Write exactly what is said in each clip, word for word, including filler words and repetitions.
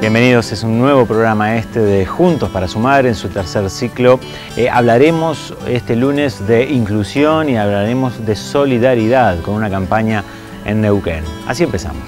Bienvenidos, es un nuevo programa este de Juntos para Sumar en su tercer ciclo. Eh, hablaremos este lunes de inclusión y hablaremos de solidaridad con una campaña en Neuquén. Así empezamos.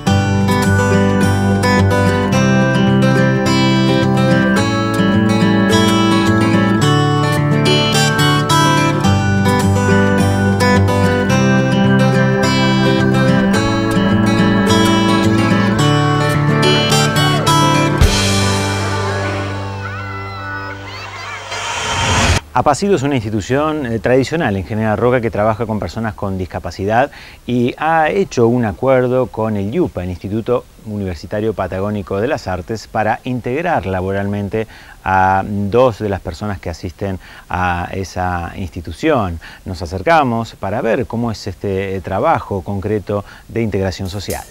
Apacido es una institución eh, tradicional en General Roca que trabaja con personas con discapacidad y ha hecho un acuerdo con el IUPA, el Instituto Universitario Patagónico de las Artes, para integrar laboralmente a dos de las personas que asisten a esa institución. Nos acercamos para ver cómo es este trabajo concreto de integración social.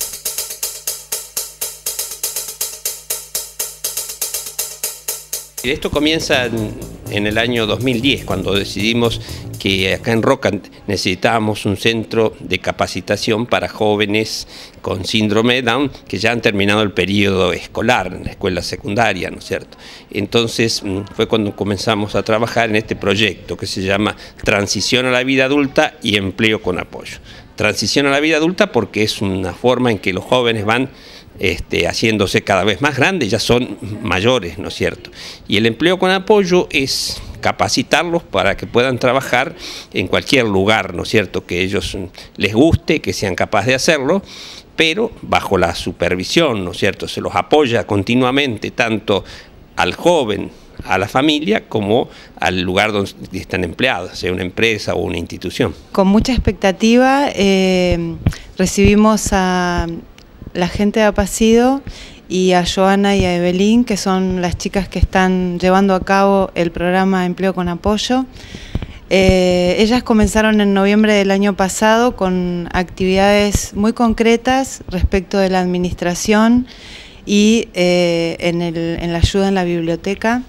Esto comienza en el año dos mil diez, cuando decidimos que acá en Roca necesitábamos un centro de capacitación para jóvenes con síndrome de Down que ya han terminado el periodo escolar en la escuela secundaria, ¿no es cierto? Entonces fue cuando comenzamos a trabajar en este proyecto que se llama Transición a la Vida Adulta y Empleo con Apoyo. Transición a la vida adulta porque es una forma en que los jóvenes van Este, haciéndose cada vez más grandes, ya son mayores, ¿no es cierto? Y el empleo con apoyo es capacitarlos para que puedan trabajar en cualquier lugar, ¿no es cierto? Que ellos les guste, que sean capaces de hacerlo, pero bajo la supervisión, ¿no es cierto? Se los apoya continuamente tanto al joven, a la familia, como al lugar donde están empleados, sea una empresa o una institución. Con mucha expectativa eh, recibimos a la gente de Apacido y a Joana y a Evelyn, que son las chicas que están llevando a cabo el programa Empleo con Apoyo. Eh, ellas comenzaron en noviembre del año pasado con actividades muy concretas respecto de la administración y eh, en, el, en la ayuda en la biblioteca.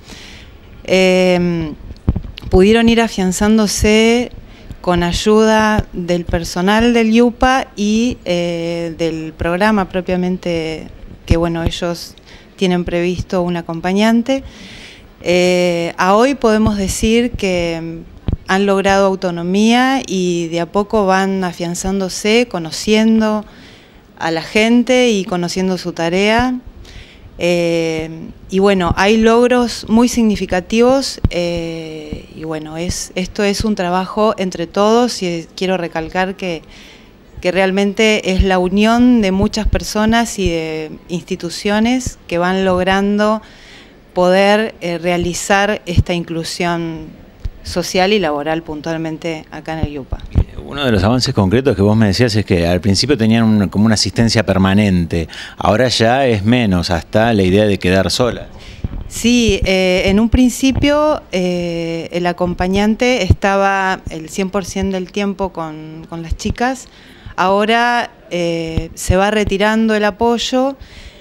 Eh, pudieron ir afianzándose con ayuda del personal del IUPA y eh, del programa propiamente, que bueno, ellos tienen previsto un acompañante. Eh, a hoy podemos decir que han logrado autonomía y de a poco van afianzándose, conociendo a la gente y conociendo su tarea. Eh, y bueno, hay logros muy significativos eh, y bueno, es, esto es un trabajo entre todos y quiero recalcar que, que realmente es la unión de muchas personas y de instituciones que van logrando poder eh, realizar esta inclusión social y laboral puntualmente acá en el IUPA. Uno de los avances concretos que vos me decías es que al principio tenían un, como una asistencia permanente, ahora ya es menos, hasta la idea de quedar sola. Sí, eh, en un principio eh, el acompañante estaba el cien por ciento del tiempo con, con las chicas, ahora eh, se va retirando el apoyo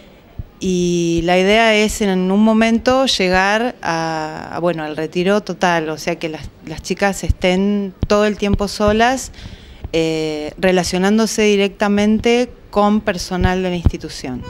y la idea es en un momento llegar a, a, bueno, al retiro total, o sea que las, las chicas estén todo el tiempo solas, eh, relacionándose directamente con personal de la institución.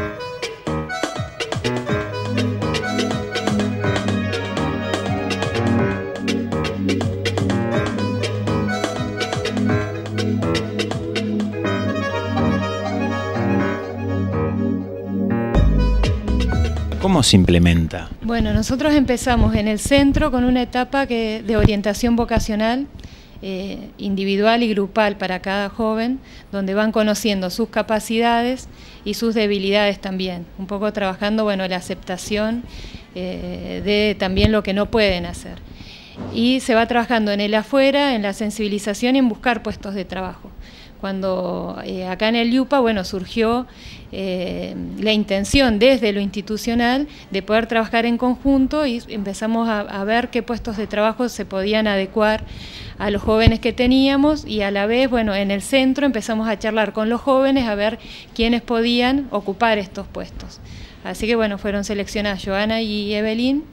¿Cómo se implementa? Bueno, nosotros empezamos en el centro con una etapa que, de orientación vocacional eh, individual y grupal para cada joven, donde van conociendo sus capacidades y sus debilidades también, un poco trabajando, bueno, la aceptación eh, de también lo que no pueden hacer. Y se va trabajando en el afuera, en la sensibilización y en buscar puestos de trabajo. Cuando eh, acá en el IUPA, bueno, surgió eh, la intención desde lo institucional de poder trabajar en conjunto y empezamos a, a ver qué puestos de trabajo se podían adecuar a los jóvenes que teníamos y a la vez, bueno, en el centro empezamos a charlar con los jóvenes a ver quiénes podían ocupar estos puestos. Así que, bueno, fueron seleccionadas Joana y Evelyn.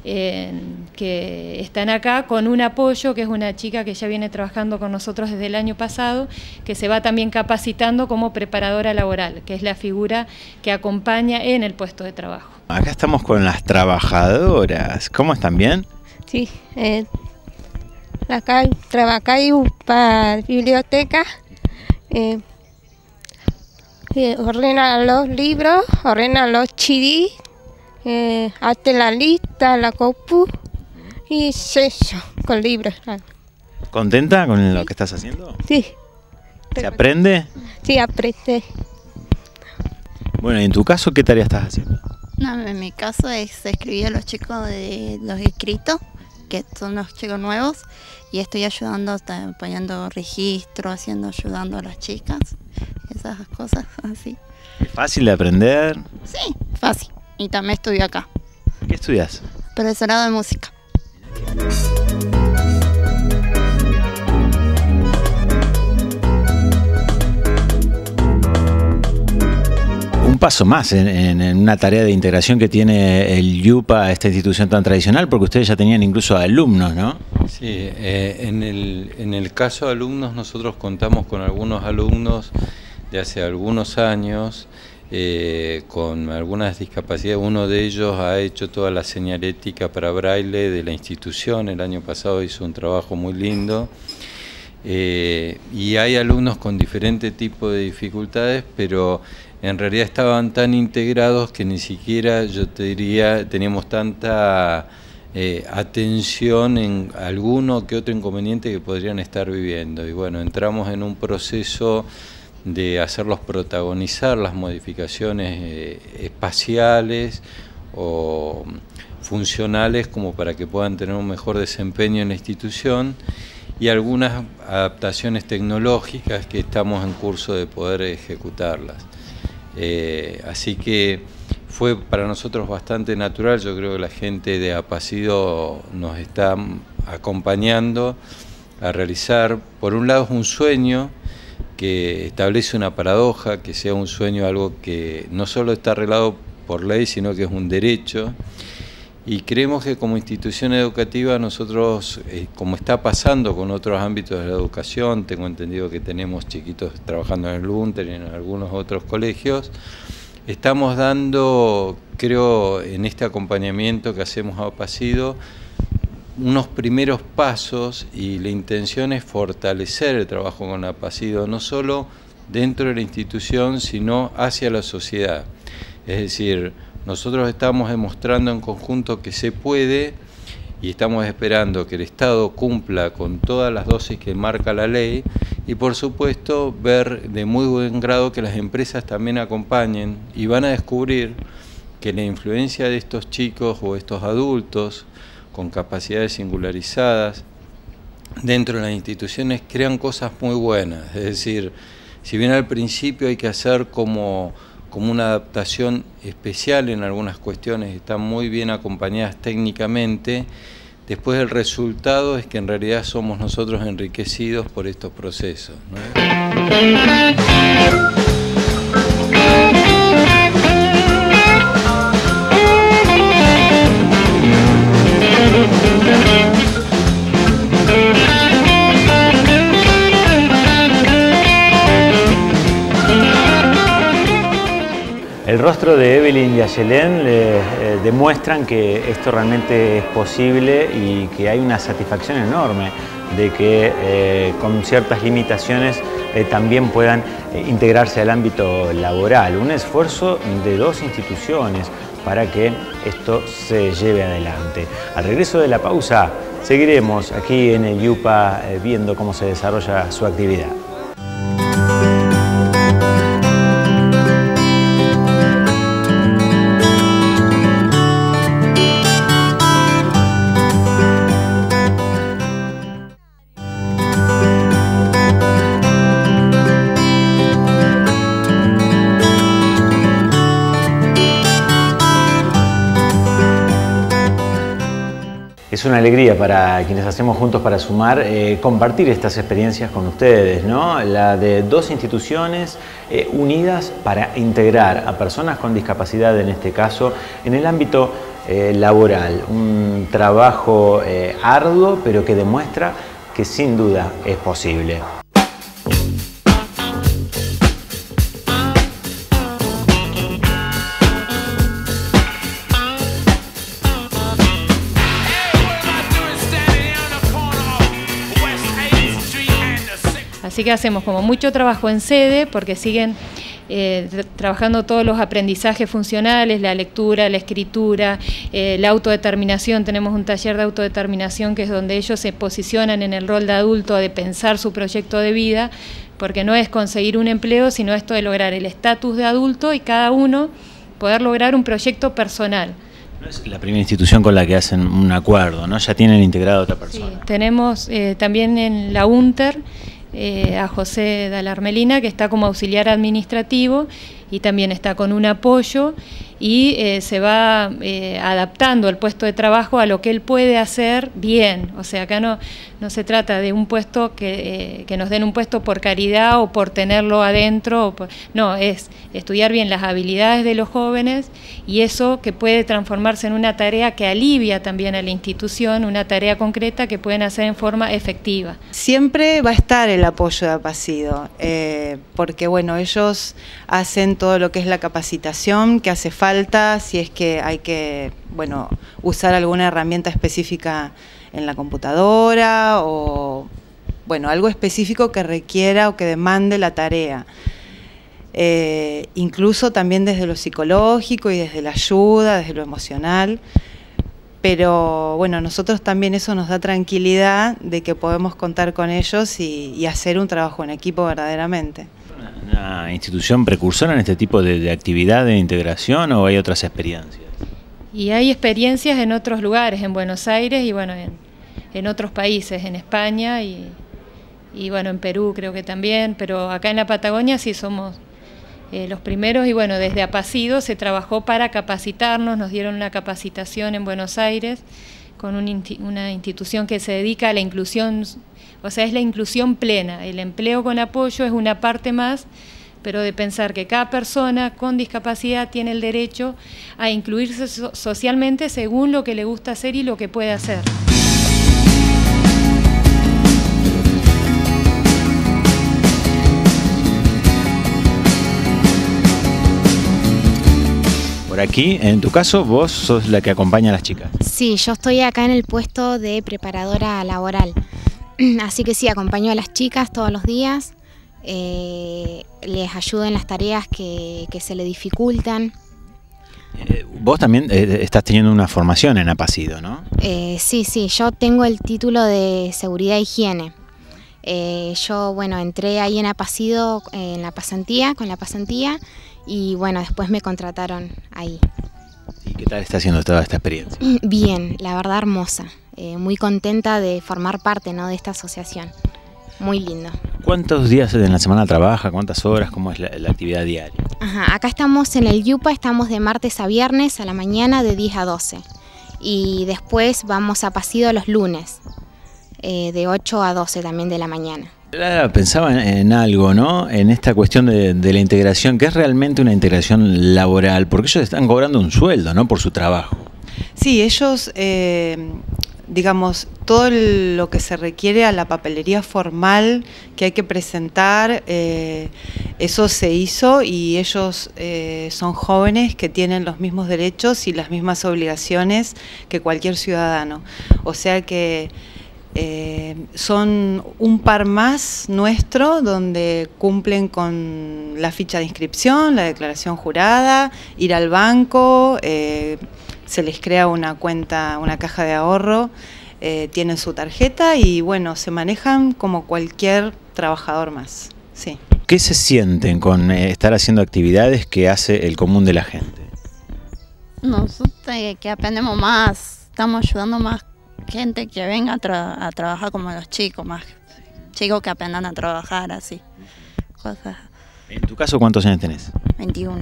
eh, que están acá con un apoyo, que es una chica que ya viene trabajando con nosotros desde el año pasado, que se va también capacitando como preparadora laboral, que es la figura que acompaña en el puesto de trabajo. Acá estamos con las trabajadoras. ¿Cómo están? ¿Bien? Sí, eh, acá trabajáis para biblioteca, eh, eh, ordena los libros, ordena los C D, eh, hace la lista, la compu y eso, con libros. ¿Contenta con lo que estás haciendo? Sí. ¿Se aprende? Sí, aprende. Bueno, ¿y en tu caso qué tarea estás haciendo? No, en mi caso es escribir a los chicos de los escritos, que son los chicos nuevos, y estoy ayudando, poniendo registro, haciendo, ayudando a las chicas, esas cosas así. ¿Es fácil de aprender? Sí, fácil. Y también estudio acá. ¿Qué estudias? Profesorado de música. Un paso más en, en, en una tarea de integración que tiene el YUPA, esta institución tan tradicional, porque ustedes ya tenían incluso alumnos, ¿no? Sí, eh, en, el, en el caso de alumnos, nosotros contamos con algunos alumnos de hace algunos años eh, con algunas discapacidades. Uno de ellos ha hecho toda la señalética para braille de la institución, el año pasado hizo un trabajo muy lindo. Eh, y hay alumnos con diferentes tipos de dificultades, pero en realidad estaban tan integrados que ni siquiera, yo te diría, teníamos tanta eh, atención en alguno que otro inconveniente que podrían estar viviendo. Y bueno, entramos en un proceso de hacerlos protagonizar las modificaciones eh, espaciales o funcionales como para que puedan tener un mejor desempeño en la institución, y algunas adaptaciones tecnológicas que estamos en curso de poder ejecutarlas. Eh, así que fue para nosotros bastante natural. Yo creo que la gente de Apacido nos está acompañando a realizar, por un lado es un sueño que establece una paradoja, que sea un sueño algo que no solo está arreglado por ley, sino que es un derecho. Y creemos que como institución educativa nosotros, eh, como está pasando con otros ámbitos de la educación, tengo entendido que tenemos chiquitos trabajando en el Lunter y en algunos otros colegios, estamos dando, creo, en este acompañamiento que hacemos a Apacido, unos primeros pasos, y la intención es fortalecer el trabajo con Apacido, no solo dentro de la institución, sino hacia la sociedad. Es decir, nosotros estamos demostrando en conjunto que se puede, y estamos esperando que el Estado cumpla con todas las dosis que marca la ley, y por supuesto ver de muy buen grado que las empresas también acompañen, y van a descubrir que la influencia de estos chicos o estos adultos con capacidades singularizadas dentro de las instituciones crean cosas muy buenas. Es decir, si bien al principio hay que hacer como como una adaptación especial en algunas cuestiones, están muy bien acompañadas técnicamente, después el resultado es que en realidad somos nosotros enriquecidos por estos procesos, ¿no? El rostro de Evelyn y Ayelén le, eh, demuestran que esto realmente es posible y que hay una satisfacción enorme de que eh, con ciertas limitaciones eh, también puedan eh, integrarse al ámbito laboral. Un esfuerzo de dos instituciones para que esto se lleve adelante. Al regreso de la pausa seguiremos aquí en el YUPA eh, viendo cómo se desarrolla su actividad. Es una alegría para quienes hacemos Juntos para Sumar eh, compartir estas experiencias con ustedes, ¿no? La de dos instituciones eh, unidas para integrar a personas con discapacidad, en este caso, en el ámbito eh, laboral, un trabajo eh, arduo, pero que demuestra que sin duda es posible. Así que hacemos como mucho trabajo en sede porque siguen eh, trabajando todos los aprendizajes funcionales, la lectura, la escritura, eh, la autodeterminación. Tenemos un taller de autodeterminación que es donde ellos se posicionan en el rol de adulto, de pensar su proyecto de vida, porque no es conseguir un empleo, sino esto de lograr el estatus de adulto y cada uno poder lograr un proyecto personal. No es la primera institución con la que hacen un acuerdo, ¿no? Ya tienen integrado a otra persona. Sí, tenemos eh, también en la UNTER Eh, a José Dalarmelina, que está como auxiliar administrativo y también está con un apoyo y eh, se va eh, adaptando el puesto de trabajo a lo que él puede hacer bien. O sea, acá no, no se trata de un puesto que, eh, que nos den un puesto por caridad o por tenerlo adentro, o por, no, es estudiar bien las habilidades de los jóvenes y eso que puede transformarse en una tarea que alivia también a la institución, una tarea concreta que pueden hacer en forma efectiva. Siempre va a estar el apoyo de Apacido, eh, porque bueno, ellos hacen todo lo que es la capacitación que hace falta, si es que hay que, bueno, usar alguna herramienta específica en la computadora o, bueno, algo específico que requiera o que demande la tarea. Eh, incluso también desde lo psicológico y desde la ayuda, desde lo emocional. Pero bueno, nosotros también eso nos da tranquilidad de que podemos contar con ellos y, y hacer un trabajo en equipo verdaderamente. ¿Una institución precursora en este tipo de, de actividad de integración o hay otras experiencias? Y hay experiencias en otros lugares, en Buenos Aires y bueno, en, en otros países, en España y, y bueno, en Perú creo que también, pero acá en la Patagonia sí somos eh, los primeros y bueno, desde Apacido se trabajó para capacitarnos, nos dieron una capacitación en Buenos Aires con un, una institución que se dedica a la inclusión. O sea, es la inclusión plena, el empleo con apoyo es una parte más, pero de pensar que cada persona con discapacidad tiene el derecho a incluirse so- socialmente según lo que le gusta hacer y lo que puede hacer. Por aquí, en tu caso, vos sos la que acompaña a las chicas. Sí, yo estoy acá en el puesto de preparadora laboral. Así que sí, acompaño a las chicas todos los días, eh, les ayudo en las tareas que, que se le dificultan. Eh, vos también eh, estás teniendo una formación en Apacido, ¿no? Eh, sí, sí, yo tengo el título de Seguridad e Higiene. Eh, yo, bueno, entré ahí en Apacido eh, en la pasantía, con la pasantía, y bueno, después me contrataron ahí. ¿Y qué tal está haciendo toda esta experiencia? Bien, la verdad hermosa. Eh, muy contenta de formar parte, ¿no?, de esta asociación. Muy lindo. ¿Cuántos días en la semana trabaja? ¿Cuántas horas? ¿Cómo es la, la actividad diaria? Ajá, acá estamos en el YUPA, estamos de martes a viernes a la mañana de diez a doce. Y después vamos a Apacido los lunes, eh, de ocho a doce también de la mañana. Pensaba en, en algo, ¿no? En esta cuestión de, de la integración, que es realmente una integración laboral, porque ellos están cobrando un sueldo, ¿no?, por su trabajo. Sí, ellos, eh, digamos, todo lo que se requiere a la papelería formal que hay que presentar, eh, eso se hizo y ellos eh, son jóvenes que tienen los mismos derechos y las mismas obligaciones que cualquier ciudadano. O sea que Eh, son un par más nuestro donde cumplen con la ficha de inscripción, la declaración jurada, ir al banco, eh, se les crea una cuenta, una caja de ahorro, eh, tienen su tarjeta y bueno, se manejan como cualquier trabajador más. Sí. ¿Qué se sienten con eh, estar haciendo actividades que hace el común de la gente? Nosotros eh, que aprendemos más, estamos ayudando más gente que venga a, tra a trabajar como los chicos, más chicos que aprendan a trabajar así, cosas. En tu caso, ¿cuántos años tenés? veintiuno.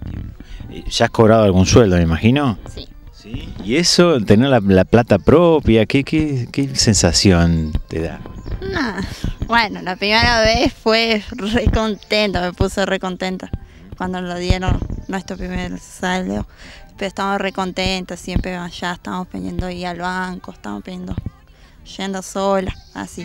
¿Ya has cobrado algún sueldo, me imagino? Sí. ¿Sí? ¿Y eso, tener la, la plata propia, qué, qué, qué sensación te da? Nah. Bueno, la primera vez fue re contenta, me puse re contenta. cuando lo dieron nuestro primer saldo. Pero estamos re contentos, siempre allá estamos pidiendo ir al banco, estamos pidiendo, yendo sola, así.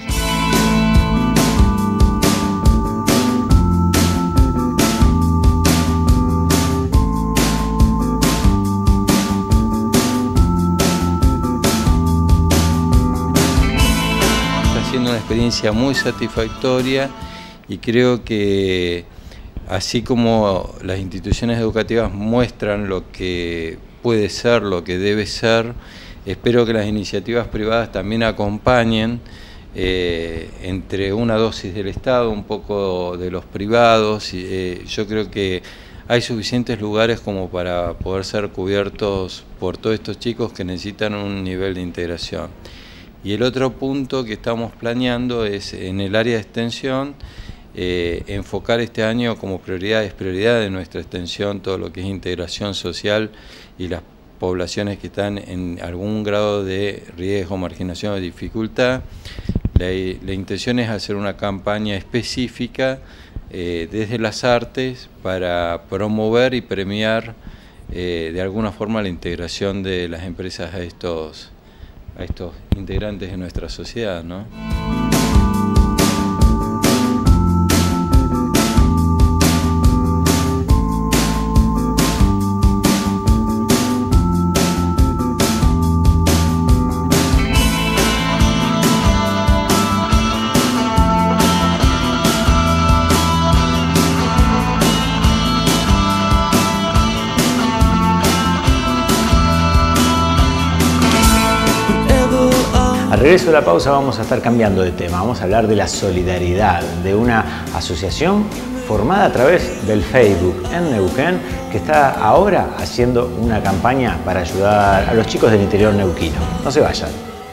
Está siendo una experiencia muy satisfactoria y creo que así como las instituciones educativas muestran lo que puede ser, lo que debe ser, espero que las iniciativas privadas también acompañen eh, entre una dosis del Estado, un poco de los privados. Eh, yo creo que hay suficientes lugares como para poder ser cubiertos por todos estos chicos que necesitan un nivel de integración. Y el otro punto que estamos planeando es en el área de extensión, Eh, enfocar este año como prioridad, es prioridad de nuestra extensión todo lo que es integración social y las poblaciones que están en algún grado de riesgo, marginación o dificultad. La, la intención es hacer una campaña específica eh, desde las artes para promover y premiar eh, de alguna forma la integración de las empresas a estos, a estos integrantes de nuestra sociedad, ¿no? Al regreso de la pausa vamos a estar cambiando de tema, vamos a hablar de la solidaridad, de una asociación formada a través del Facebook en Neuquén, que está ahora haciendo una campaña para ayudar a los chicos del interior neuquino. No se vayan.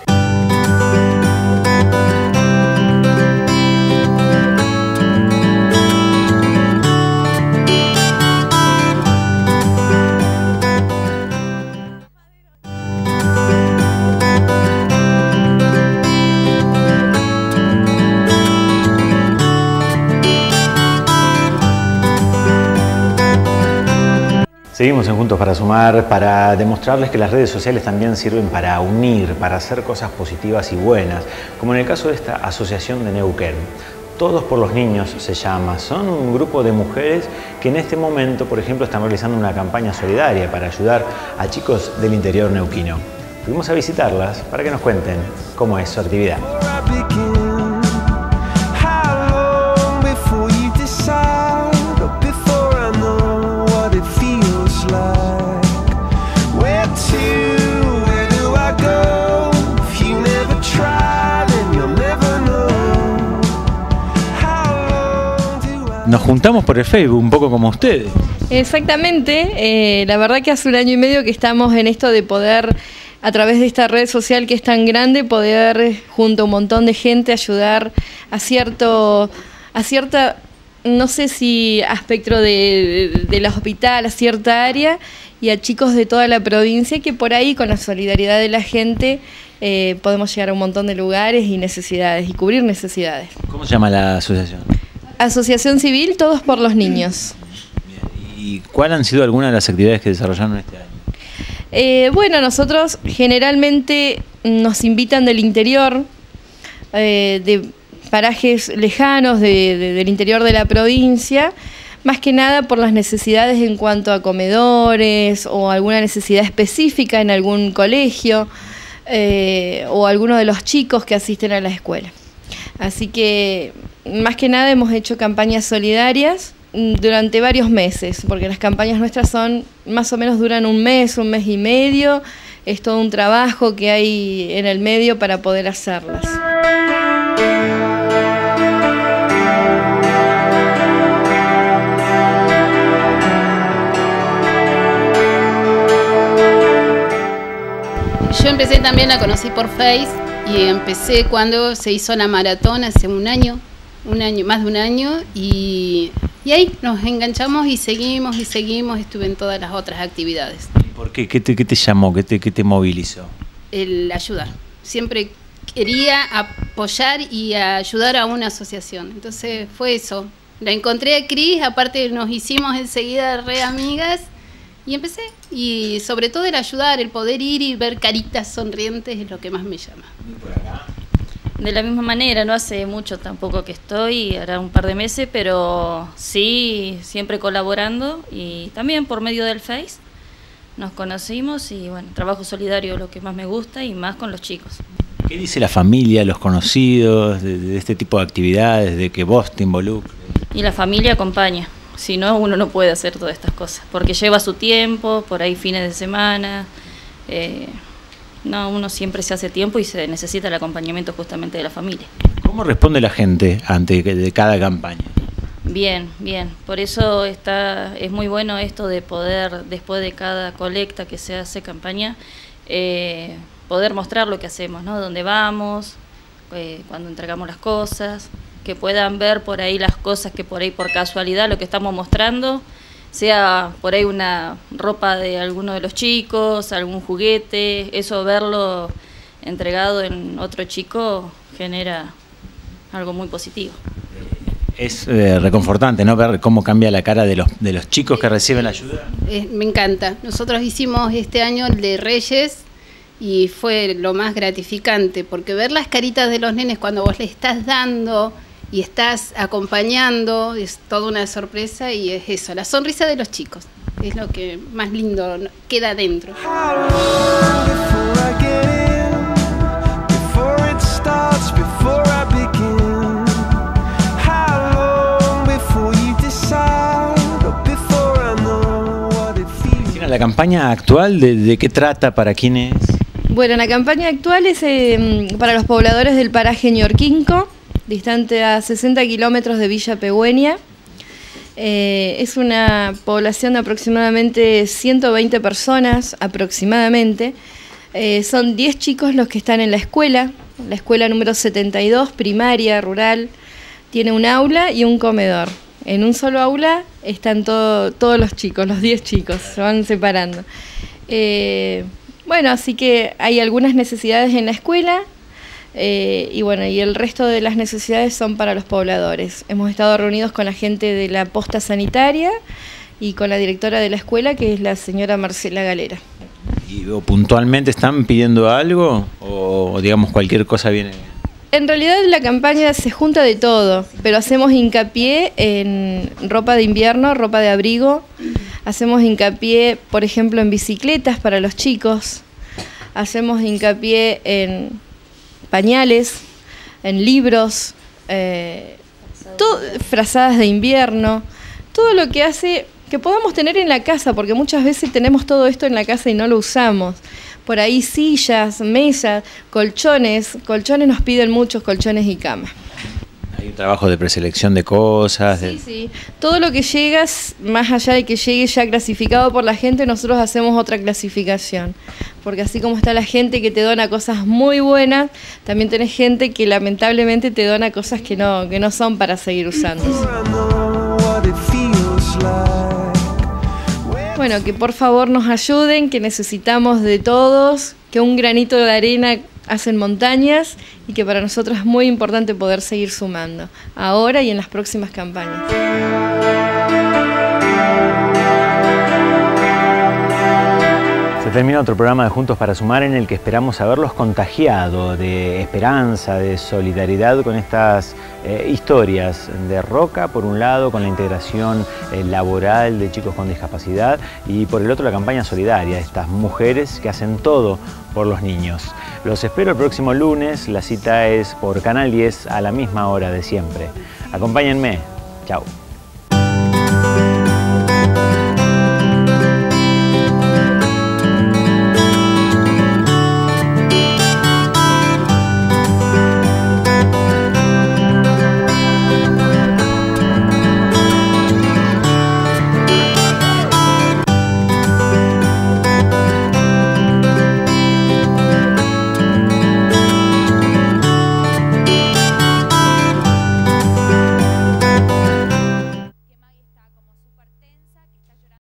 Seguimos en Juntos para Sumar, para demostrarles que las redes sociales también sirven para unir, para hacer cosas positivas y buenas, como en el caso de esta asociación de Neuquén. Todos por los Niños se llama, son un grupo de mujeres que en este momento, por ejemplo, están realizando una campaña solidaria para ayudar a chicos del interior neuquino. Fuimos a visitarlas para que nos cuenten cómo es su actividad. Nos juntamos por el Facebook, un poco como ustedes. Exactamente, eh, la verdad que hace un año y medio que estamos en esto de poder, a través de esta red social que es tan grande, poder junto a un montón de gente ayudar a cierto, a cierta, no sé si aspecto de, de, del hospital, a cierta área, y a chicos de toda la provincia que por ahí con la solidaridad de la gente eh, podemos llegar a un montón de lugares y necesidades y cubrir necesidades. ¿Cómo se llama la asociación? Asociación Civil Todos por los Niños. ¿Y cuáles han sido algunas de las actividades que desarrollaron este año? Eh, bueno, nosotros generalmente nos invitan del interior, eh, de parajes lejanos de, de, del interior de la provincia, más que nada por las necesidades en cuanto a comedores o alguna necesidad específica en algún colegio eh, o alguno de los chicos que asisten a la escuela. Así que más que nada hemos hecho campañas solidarias durante varios meses, porque las campañas nuestras son más o menos duran un mes, un mes y medio, es todo un trabajo que hay en el medio para poder hacerlas. Yo empecé también, la conocí por Face y empecé cuando se hizo la maratón hace un año, un año, más de un año, y, y ahí nos enganchamos y seguimos y seguimos, estuve en todas las otras actividades. ¿Por qué? ¿Qué te, qué te llamó? ¿Qué te, qué te movilizó? El ayudar. Siempre quería apoyar y ayudar a una asociación, entonces fue eso, la encontré a Cris, aparte nos hicimos enseguida re amigas y empecé. Y sobre todo el ayudar, el poder ir y ver caritas sonrientes es lo que más me llama. De la misma manera, no hace mucho tampoco que estoy, hará un par de meses, pero sí, siempre colaborando y también por medio del Face nos conocimos y bueno, trabajo solidario es lo que más me gusta y más con los chicos. ¿Qué dice la familia, los conocidos de, de este tipo de actividades, de que vos te involucres? Y la familia acompaña, si no uno no puede hacer todas estas cosas, porque lleva su tiempo, por ahí fines de semana, eh, no, uno siempre se hace tiempo y se necesita el acompañamiento justamente de la familia. ¿Cómo responde la gente ante de cada campaña? Bien, bien. Por eso está, es muy bueno esto de poder, después de cada colecta que se hace campaña, eh, poder mostrar lo que hacemos, ¿no? Dónde vamos, eh, cuando entregamos las cosas, que puedan ver por ahí las cosas que por ahí por casualidad lo que estamos mostrando, sea por ahí una ropa de alguno de los chicos, algún juguete, eso verlo entregado en otro chico genera algo muy positivo. Es eh, reconfortante, ¿no? Ver cómo cambia la cara de los, de los chicos que reciben la ayuda. Eh, me encanta. Nosotros hicimos este año el de Reyes y fue lo más gratificante, porque ver las caritas de los nenes cuando vos le estás dando y estás acompañando, es toda una sorpresa y es eso, la sonrisa de los chicos, es lo que más lindo queda dentro. ¿La campaña actual de, de qué trata, para quién es? Bueno, la campaña actual es eh, para los pobladores del paraje Ñorquinco, distante a sesenta kilómetros de Villa Pegüeña. Eh, es una población de aproximadamente ciento veinte personas, aproximadamente. Eh, son diez chicos los que están en la escuela, la escuela número setenta y dos, primaria, rural. Tiene un aula y un comedor. En un solo aula están todo, todos los chicos, los diez chicos, se van separando. Eh, bueno, así que hay algunas necesidades en la escuela. Eh, y bueno, y el resto de las necesidades son para los pobladores. Hemos estado reunidos con la gente de la posta sanitaria y con la directora de la escuela, que es la señora Marcela Galera. ¿Y o puntualmente están pidiendo algo o digamos cualquier cosa viene? En realidad la campaña se junta de todo, pero hacemos hincapié en ropa de invierno, ropa de abrigo, hacemos hincapié, por ejemplo, en bicicletas para los chicos, hacemos hincapié en pañales, en libros, eh, todo, frazadas de invierno, todo lo que hace que podamos tener en la casa, porque muchas veces tenemos todo esto en la casa y no lo usamos. Por ahí sillas, mesas, colchones, colchones nos piden muchos colchones y camas. Hay un trabajo de preselección de cosas. De... Sí, sí. Todo lo que llega, más allá de que llegue ya clasificado por la gente, nosotros hacemos otra clasificación. Porque así como está la gente que te dona cosas muy buenas, también tenés gente que lamentablemente te dona cosas que no, que no son para seguir usando. Bueno, que por favor nos ayuden, que necesitamos de todos, que un granito de arena hacen montañas y que para nosotros es muy importante poder seguir sumando, ahora y en las próximas campañas. Se termina otro programa de Juntos para Sumar en el que esperamos haberlos contagiado de esperanza, de solidaridad con estas eh, historias de Roca, por un lado, con la integración eh, laboral de chicos con discapacidad y por el otro la campaña solidaria, estas mujeres que hacen todo por los niños. Los espero el próximo lunes, la cita es por Canal diez a la misma hora de siempre. Acompáñenme, chao.